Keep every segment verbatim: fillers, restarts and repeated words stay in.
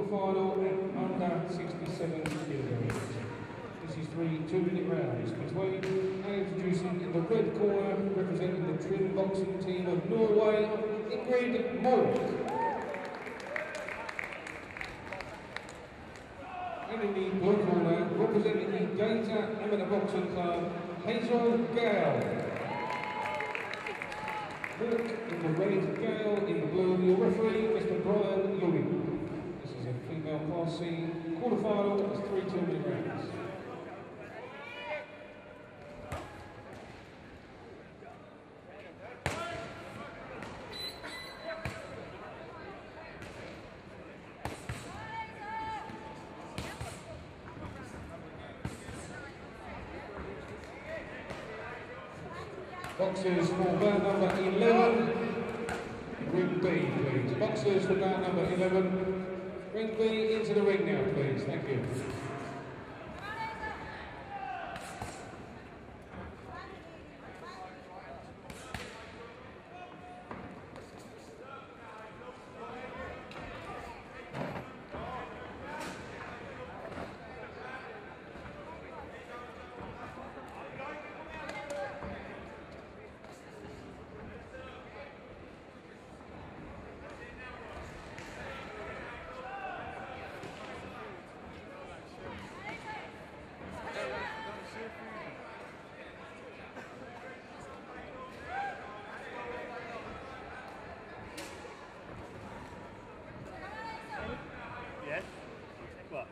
quarter-final at under sixty-seven kilograms. This is three two-minute rounds between, and introducing in the red corner, representing the trim boxing team of Norway, Ingrid Mork. And in the blue corner, representing the Gator Amateur Boxing Club, Hazel Gale. Mork in the red, Gale in the blue. Your referee, Mister Brian Louis. This is a female Class C quarter-final. It's three two-minute rounds. Boxers for bout number eleven, ring B, please. Boxers for bout number eleven, ring B into the ring now, please. Thank you. Yes? What?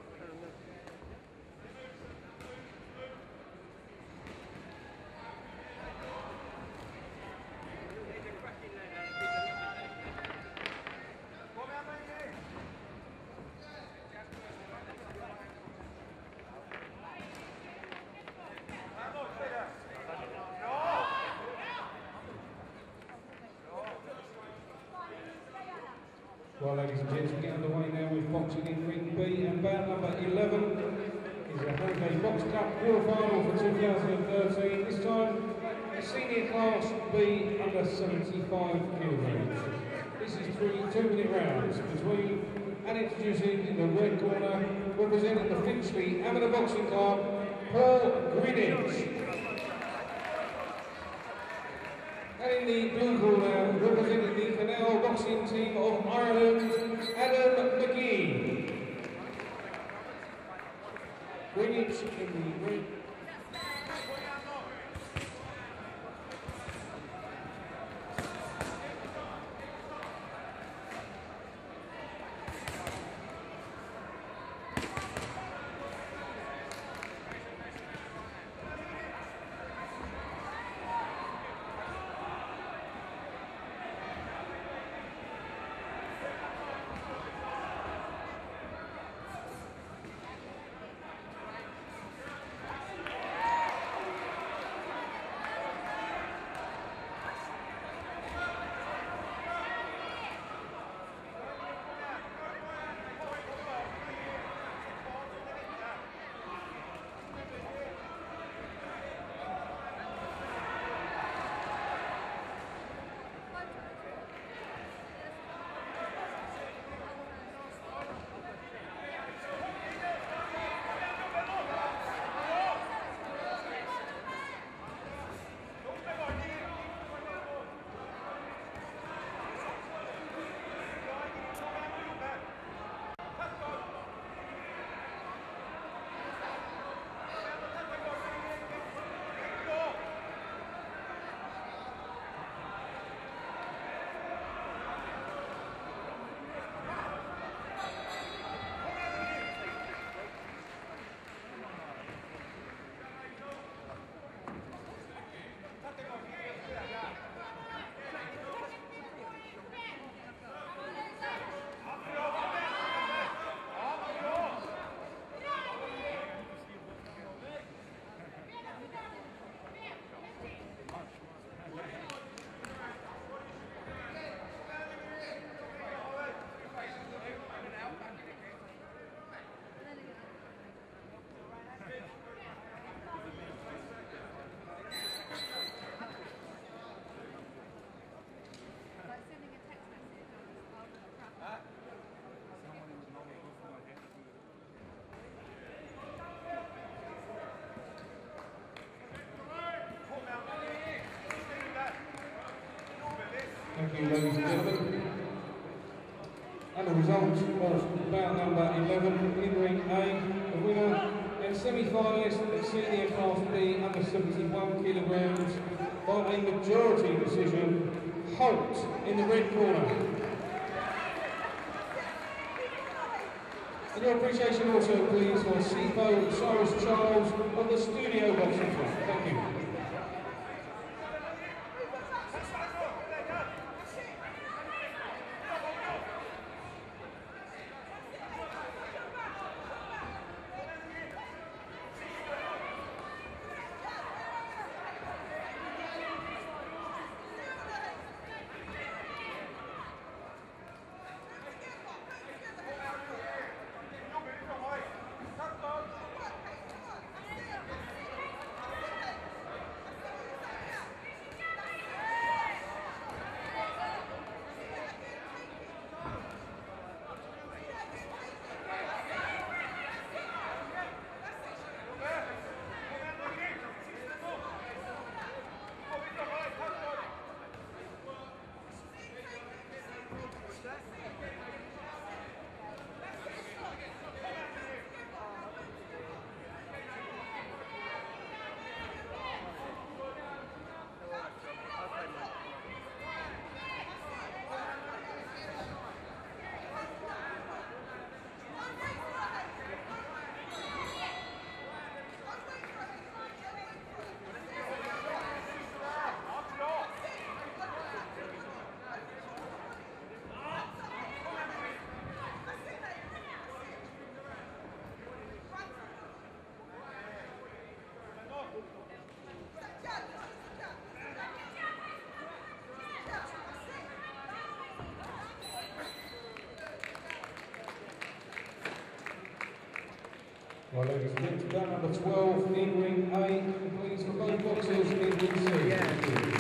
Well, ladies and gents, we get underway now with boxing in ring B, and bout number eleven is a Harringey Box Cup quarter-final for two thousand thirteen. This time, a senior Class B under seventy-five kilograms. This is three two-minute rounds between, and introducing in the red corner, representing the Finchley Amateur Boxing Club, Paul Greenwich. And in the blue corner, representing the Canal Boxing Team of Ireland, Adam McGee. Greenwich in the red. And the result of bout number eleven in ring A, the winner and semi-finalist at senior class B under seventy-one kilograms by a majority decision, Holt in the red corner. And your appreciation also please for C F O Cyrus Charles of the Studio Boxing Club. Thank you. Well, ladies and gentlemen, bout number twelve in ring A, please for both boxers in ring C. Yeah.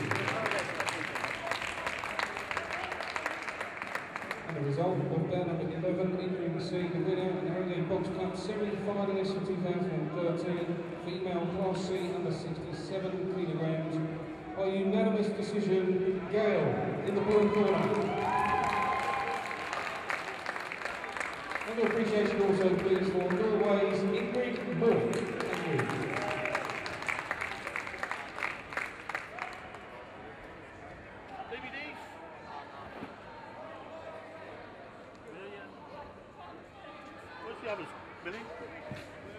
And the result of bout number eleven in ring C, the winner and Harringey Box Cup semi-finalist for two thousand thirteen, female class C under sixty-seven kilograms, by unanimous decision, Gail in the blue corner. And your appreciation also please for Norway's Ingrid Moore. Thank you. D V Ds? Million. What's the others? Billy?